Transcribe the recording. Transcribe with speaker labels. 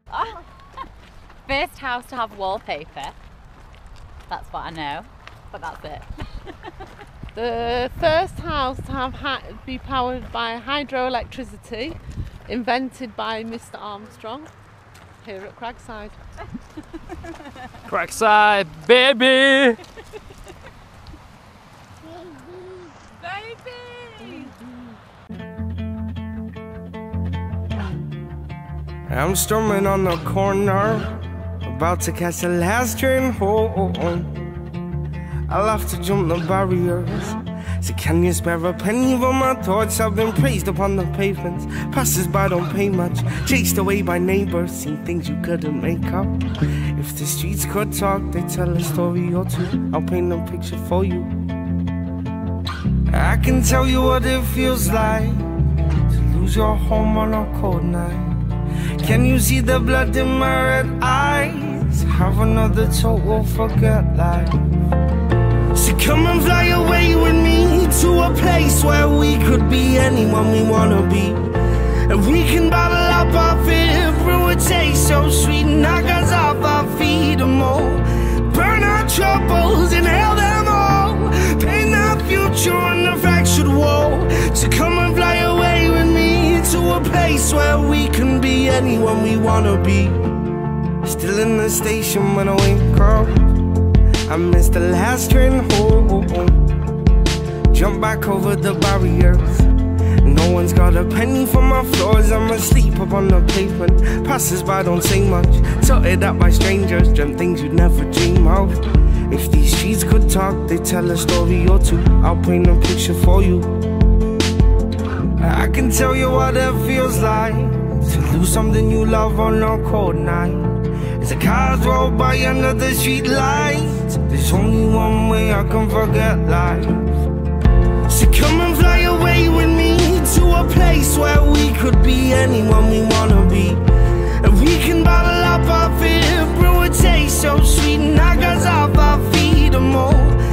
Speaker 1: First house to have wallpaper. That's what I know, but that's it.
Speaker 2: The first house to have be powered by hydroelectricity, invented by Mr. Armstrong, here at Cragside.
Speaker 3: Cragside, baby!
Speaker 4: I'm strumming on the corner, about to catch the last train home. I'll have to jump the barriers. So can you spare a penny for my thoughts? I've been praised upon the pavements. Passers-by don't pay much. Chased away by neighbors, seen things you couldn't make up. If the streets could talk, they'd tell a story or two. I'll paint a picture for you. I can tell you what it feels like to lose your home on a cold night. Can you see the blood in my red eyes? Have another total forget life. So come and fly away with me to a place where we could be anyone we wanna be. And we can bottle up our fear, brew a taste so sweet, knock us off our feet and more. Burn our troubles, inhale them all, paint our future on a fractured wall. So come and fly away with me to a place where we can be anyone we wanna be. Still in the station when I wake up, I missed the last train home. Jump back over the barriers. No one's got a penny for my floors. I'm asleep upon the pavement. Passers-by don't say much. Tilted up by strangers, dream things you'd never dream of. If these streets could talk, they'd tell a story or two. I'll paint a picture for you. I can tell you what it feels like to lose something you love on a cold night. As the cars roll by under the street lights, there's only one way I can forget life. So come and fly away with me to a place where we could be anyone we wanna be. And we can bottle up our fear, brew a taste so sweet, knock us off our feet and more.